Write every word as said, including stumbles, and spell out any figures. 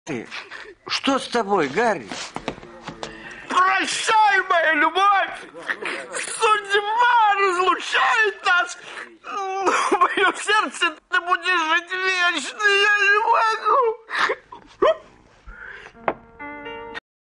ты? Что с тобой, Гарри? Прощай, моя любовь! Судьба разлучает нас! Но в моем сердце ты будешь жить вечно! Я